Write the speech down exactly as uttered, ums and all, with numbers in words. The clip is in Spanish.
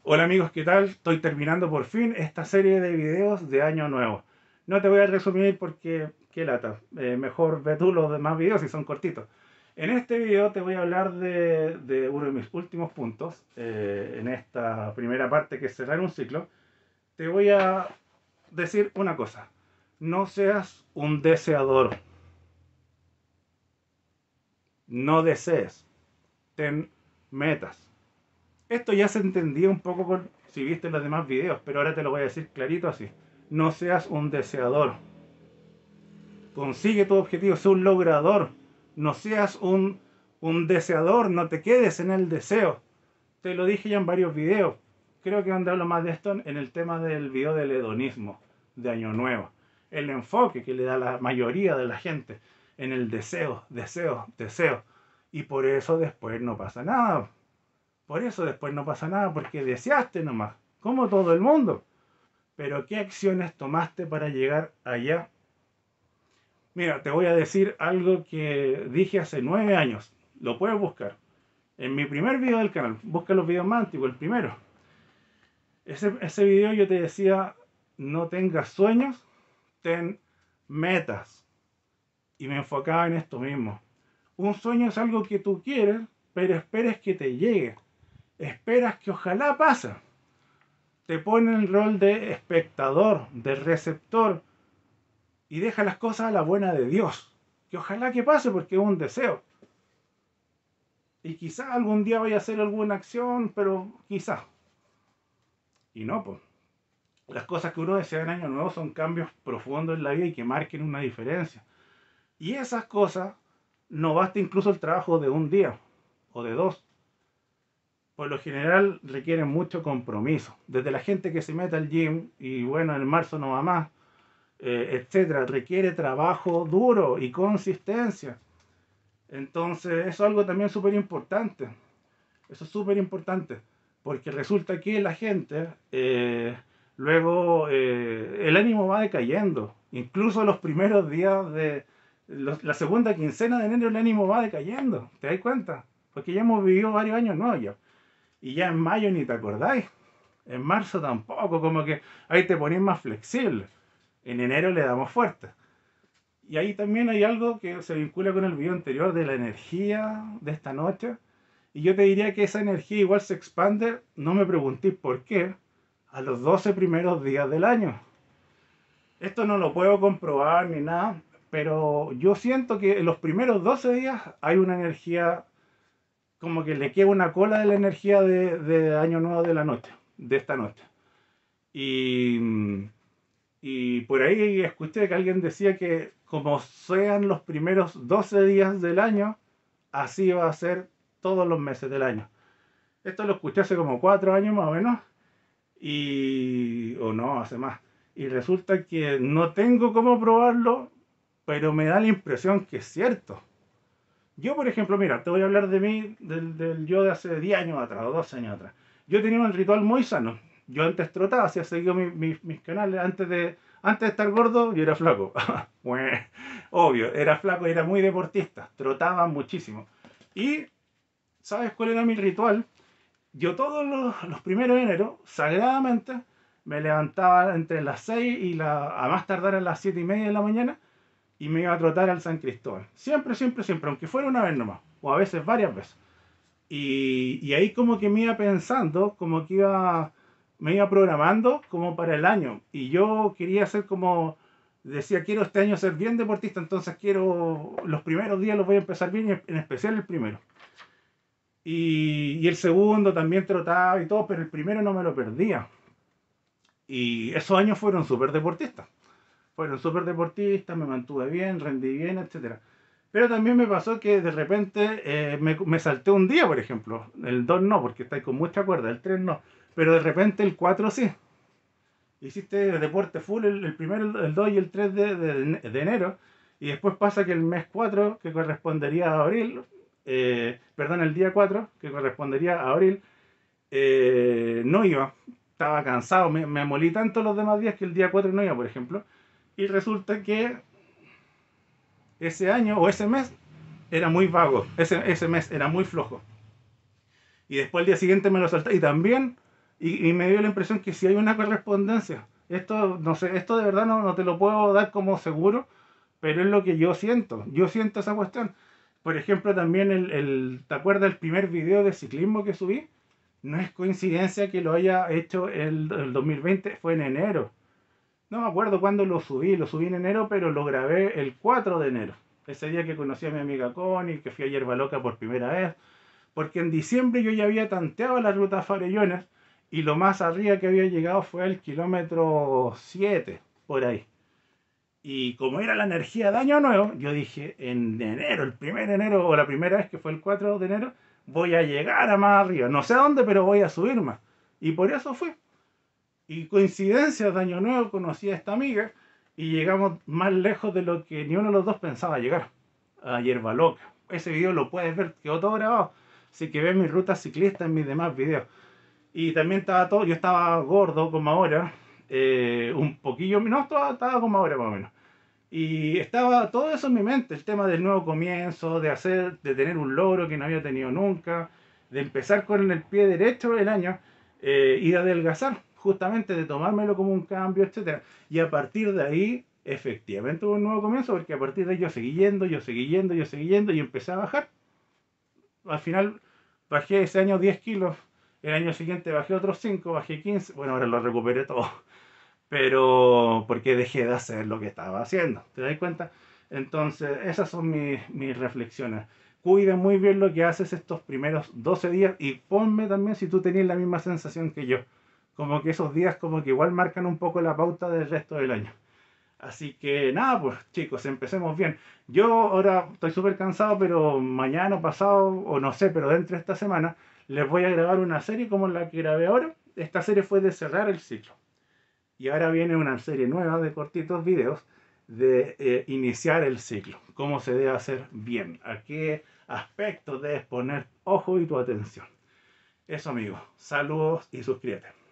Hola amigos, ¿qué tal? Estoy terminando por fin esta serie de videos de Año Nuevo. No te voy a resumir porque, qué lata, eh, mejor ve tú los demás videos y son cortitos. En este video te voy a hablar de, de uno de mis últimos puntos, eh, en esta primera parte que es cerrar un ciclo. Te voy a decir una cosa, no seas un deseador, no desees, ten metas. Esto ya se entendía un poco con, si viste los demás videos, pero ahora te lo voy a decir clarito así. No seas un deseador. Consigue tu objetivo, sé un logrador. No seas un, un deseador, no te quedes en el deseo. Te lo dije ya en varios videos. Creo que donde hablo más de esto en el tema del video del hedonismo, de Año Nuevo. El enfoque que le da la mayoría de la gente en el deseo, deseo, deseo. Y por eso después no pasa nada. Por eso después no pasa nada, porque deseaste nomás, como todo el mundo. Pero ¿qué acciones tomaste para llegar allá? Mira, te voy a decir algo que dije hace nueve años. Lo puedes buscar. En mi primer video del canal, busca los videos más antiguos, el primero. Ese, ese video yo te decía, no tengas sueños, ten metas. Y me enfocaba en esto mismo. Un sueño es algo que tú quieres, pero esperes que te llegue. Esperas que ojalá pase. Te pone en el rol de espectador, de receptor, y deja las cosas a la buena de Dios. Que ojalá que pase porque es un deseo. Y quizá algún día vaya a hacer alguna acción, pero quizá. Y no, pues. Las cosas que uno desea en Año Nuevo son cambios profundos en la vida y que marquen una diferencia. Y esas cosas no basta incluso el trabajo de un día o de dos. Por lo general requieren mucho compromiso. Desde la gente que se mete al gym y bueno, en marzo no va más, eh, etcétera, requiere trabajo duro y consistencia. Entonces, eso es algo también súper importante. Eso es súper importante. Porque resulta que la gente, eh, luego, eh, el ánimo va decayendo. Incluso los primeros días de los, la segunda quincena de enero, el ánimo va decayendo. ¿Te das cuenta? Porque ya hemos vivido varios años nuevos ya. Y ya en mayo ni te acordáis. En marzo tampoco, como que ahí te ponís más flexible. En enero le damos fuerte. Y ahí también hay algo que se vincula con el video anterior de la energía de esta noche. Y yo te diría que esa energía igual se expande, no me preguntéis por qué, a los doce primeros días del año. Esto no lo puedo comprobar ni nada, pero yo siento que en los primeros doce días hay una energía, como que le queda una cola de la energía de, de Año Nuevo de la noche, de esta noche. Y Y por ahí escuché que alguien decía que como sean los primeros doce días del año, así va a ser todos los meses del año. Esto lo escuché hace como cuatro años más o menos, y o no, hace más. Y resulta que no tengo cómo probarlo, pero me da la impresión que es cierto. Yo, por ejemplo, mira, te voy a hablar de mí, del, del yo de hace diez años atrás o doce años atrás. Yo tenía un ritual muy sano. Yo antes trotaba, hacía seguido mi- mi- mis canales. Antes de, antes de estar gordo, yo era flaco. Obvio, era flaco y era muy deportista. Trotaba muchísimo. Y, ¿sabes cuál era mi ritual? Yo todos los, los primeros de enero, sagradamente, me levantaba entre las seis y la, a más tardar a las siete y media de la mañana y me iba a trotar al San Cristóbal. Siempre, siempre, siempre, aunque fuera una vez nomás, o a veces varias veces. Y, y ahí como que me iba pensando, como que iba, me iba programando como para el año. Y yo quería ser como, decía, quiero este año ser bien deportista, entonces quiero, los primeros días los voy a empezar bien, en especial el primero. Y, y el segundo también trotaba y todo, pero el primero no me lo perdía. Y esos años fueron súper deportistas. Fueron súper deportistas, me mantuve bien, rendí bien, etcétera. Pero también me pasó que de repente eh, me, me salté un día, por ejemplo. El dos no, porque estáis con mucha cuerda. El tres no. Pero de repente el cuatro sí. Hiciste deporte full el, el primero, el dos y el tres de, de- de enero. Y después pasa que el mes cuatro, que correspondería a abril, eh, perdón, el día cuatro, que correspondería a abril, eh, no iba. Estaba cansado, me, me molí tanto los demás días que el día cuatro no iba, por ejemplo. Y resulta que ese año o ese mes era muy vago, ese, ese mes era muy flojo. Y después el día siguiente me lo salté y también Y, y me dio la impresión que sí hay una correspondencia. Esto, no sé, esto de verdad no, no te lo puedo dar como seguro, pero es lo que yo siento. Yo siento esa cuestión. Por ejemplo, también el, el ¿te acuerdas del primer video de ciclismo que subí? No es coincidencia que lo haya hecho el, el dos mil veinte, fue en enero. No me acuerdo cuándo lo subí, lo subí en enero, pero lo grabé el cuatro de enero. Ese día que conocí a mi amiga Connie, que fui a Yerba Loca por primera vez. Porque en diciembre yo ya había tanteado la ruta Farellones y lo más arriba que había llegado fue el kilómetro siete, por ahí. Y como era la energía de Año Nuevo, yo dije, en enero, el primer enero, o la primera vez que fue el cuatro de enero, voy a llegar a más arriba. No sé a dónde, pero voy a subir más. Y por eso fue. Y coincidencias de Año Nuevo conocí a esta amiga y llegamos más lejos de lo que ni uno de los dos pensaba llegar. A Yerba Loca. Ese video lo puedes ver, quedó todo grabado. Así que ves mis rutas ciclistas en mis demás videos. Y también estaba todo, yo estaba gordo como ahora, eh, un poquillo, no, estaba, estaba como ahora más o menos. Y estaba todo eso en mi mente, el tema del nuevo comienzo, de hacer, de tener un logro que no había tenido nunca, de empezar con el pie derecho el año eh, y de adelgazar, justamente de tomármelo como un cambio, etcétera. Y a partir de ahí, efectivamente hubo un nuevo comienzo, porque a partir de ahí yo seguí yendo, yo seguí yendo, yo seguí yendo y empecé a bajar. Al final bajé ese año diez kilos, el año siguiente bajé otros cinco, bajé quince, bueno, ahora lo recuperé todo, pero porque dejé de hacer lo que estaba haciendo, ¿te das cuenta? Entonces, esas son mis, mis reflexiones. Cuida muy bien lo que haces estos primeros doce días y ponme también si tú tenías la misma sensación que yo. Como que esos días como que igual marcan un poco la pauta del resto del año. Así que nada, pues chicos, empecemos bien. Yo ahora estoy súper cansado, pero mañana o pasado, o no sé, pero dentro de esta semana, les voy a grabar una serie como la que grabé ahora. Esta serie fue de cerrar el ciclo. Y ahora viene una serie nueva de cortitos videos de eh, iniciar el ciclo. Cómo se debe hacer bien. A qué aspectos debes poner ojo y tu atención. Eso, amigos. Saludos y suscríbete.